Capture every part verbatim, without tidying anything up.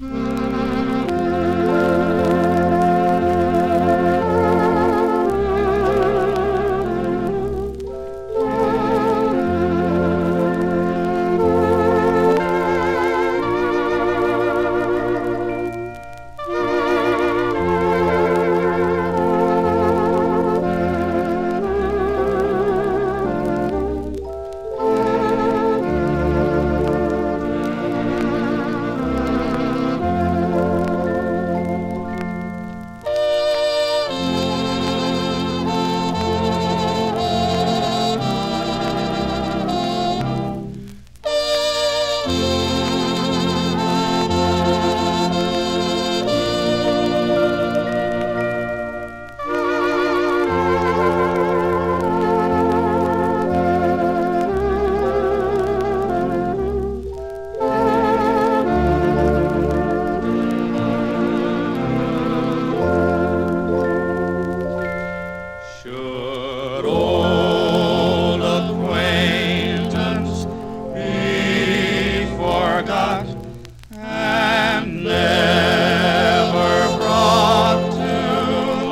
Should old acquaintance be forgot and never brought to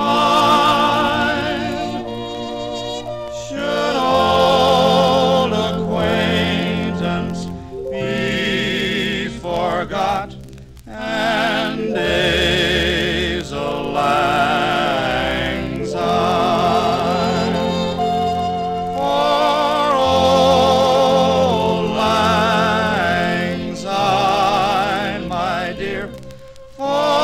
mind? Should old acquaintance be forgot and days a lang syne? For old lang syne, my dear, for